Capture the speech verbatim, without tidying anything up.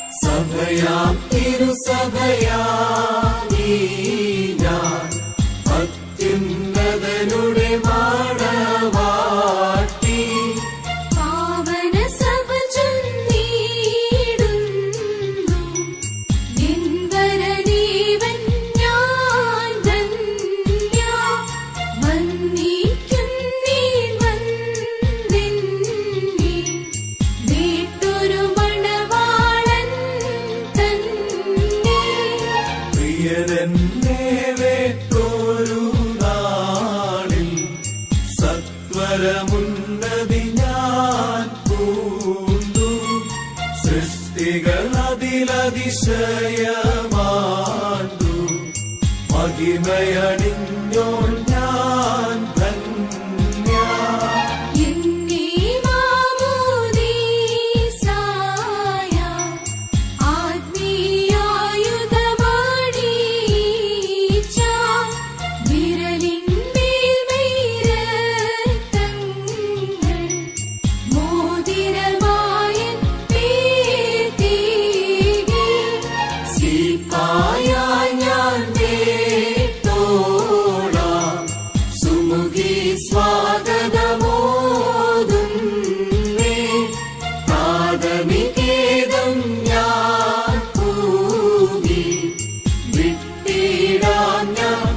സഭയാം തിരുസഭയാമീ ഞാൻ അത്യുന്നതനുടെ മാടവാട്ടി പാവന സഭ ചൊല്ലിയിടുന്നു നിൻവരനീവൻ ഞാൻ ധന്യ വന്ദിക്കുന്നീ വന്ദിന്നി വീട്ടൊരു മണവാളൻ തന്നെ പ്രിയനെന്നെ വേട്ടൊരു നാളിൽ സത്വരമുന്നതി ഞാൻ പൂണ്ടു സൃഷ്ടികൾ അതിലതിശയമാണ്ടു മഹിമയണിഞ്ഞോൾ ഞാൻ ധന്യ എന്നീ മാമോദീസായ ആത്മീയായുധമാണീച്ച വിരലിന്മേൽ വൈരത്തങ്ങൾ മോതിരമായൻ പേർത്തീകി സീപ്പായായി ഞാൻ വേട്ടോളാം സുമുഖി സ്വാഗതമോതുന്നേ പ്രാഥമികേദം ഞാൻ പൂകി വിട്ടിടാം ഞാൻ